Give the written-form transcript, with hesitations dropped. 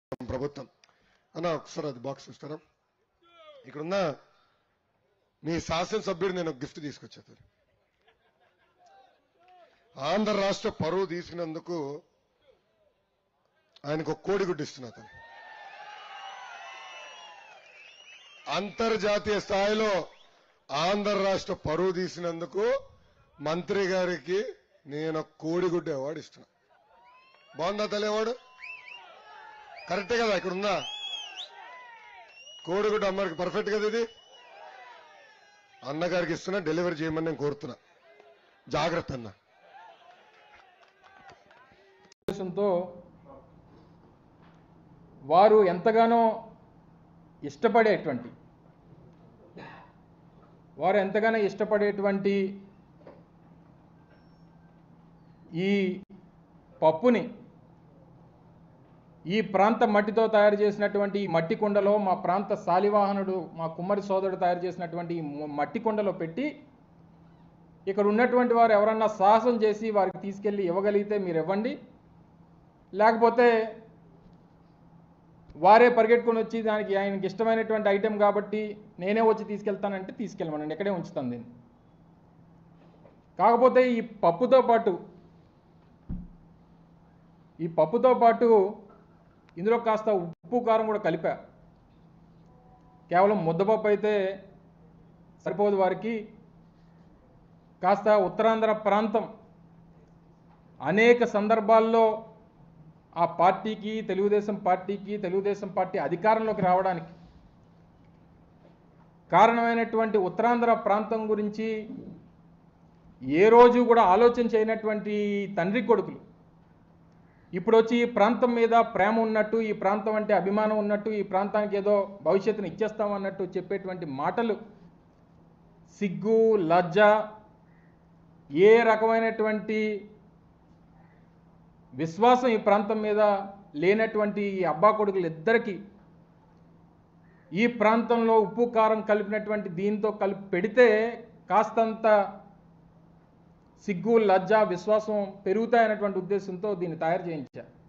ప్రభుత్వం అన్న ఒకసారి అది బాక్స్ ఇస్తారా? ఇక్కడున్న మీ శాసనసభ్యుడు నేను గిఫ్ట్ తీసుకొచ్చాను. ఆంధ్ర రాష్ట్ర పరువు తీసుకున్నందుకు ఆయనకు ఒక కోడిగుడ్డు ఇస్తున్నా. అంతర్జాతీయ స్థాయిలో ఆంధ్ర రాష్ట్ర పరువు తీసినందుకు మంత్రి గారికి నేను కోడిగుడ్డు అవార్డు ఇస్తున్నా. బాగుందా తల్లి అవార్డు? కరెక్టే కదా? ఇక్కడ ఉందా కోడిగుడ్డు అమ్మగారికి? పర్ఫెక్ట్ కదా ఇది? అన్నగారికి ఇస్తున్నా, డెలివరీ చేయమని నేను కోరుతున్నా. జాగ్రత్త అన్న. వారు ఎంతగానో ఇష్టపడేటువంటి ఈ పప్పుని ఈ ప్రాంత మట్టితో తయారు చేసినటువంటి ఈ మట్టి కుండలో మా ప్రాంత శాలివాహనుడు మా కుమ్మరి సోదరుడు తయారు చేసినటువంటి ఈ మట్టి కుండలో పెట్టి ఇక్కడ ఉన్నటువంటి వారు ఎవరన్నా సాహసం చేసి వారికి తీసుకెళ్ళి ఇవ్వగలిగితే మీరు ఇవ్వండి, లేకపోతే వారే పరిగెట్టుకొని వచ్చి దానికి ఆయనకి ఇష్టమైనటువంటి ఐటెం కాబట్టి నేనే వచ్చి తీసుకెళ్తానంటే తీసుకెళ్ళమనండి, ఎక్కడే ఉంచుతాను దీన్ని. కాకపోతే ఈ పప్పుతో పాటు ఇందులో కాస్త ఉప్పు కారం కూడా కలిపా. కేవలం ముద్దపప్పు అయితే సరిపోదు వారికి. కాస్త ఉత్తరాంధ్ర ప్రాంతం అనేక సందర్భాల్లో ఆ పార్టీకి, తెలుగుదేశం పార్టీ అధికారంలోకి రావడానికి కారణమైనటువంటి ఉత్తరాంధ్ర ప్రాంతం గురించి ఏ రోజు కూడా ఆలోచన చేయనటువంటి తండ్రి కొడుకులు ఇప్పుడు వచ్చి ఈ ప్రాంతం మీద ప్రేమ ఉన్నట్టు, ఈ ప్రాంతం అంటే అభిమానం ఉన్నట్టు, ఈ ప్రాంతానికి ఏదో భవిష్యత్తును ఇచ్చేస్తామన్నట్టు చెప్పేటువంటి మాటలు సిగ్గు, లజ్జ, ఏ రకమైనటువంటి విశ్వాసం ఈ ప్రాంతం మీద లేనటువంటి ఈ అబ్బా కొడుకులు ఇద్దరికీ ఈ ప్రాంతంలో ఉప్పు కారం కలిపినటువంటి దీంతో కలిపి పెడితే కాస్తంత సిగ్గు, లజ్జ, విశ్వాసం పెరుగుతాయన్నటువంటి ఉద్దేశంతో దీన్ని తయారు చేయించారు.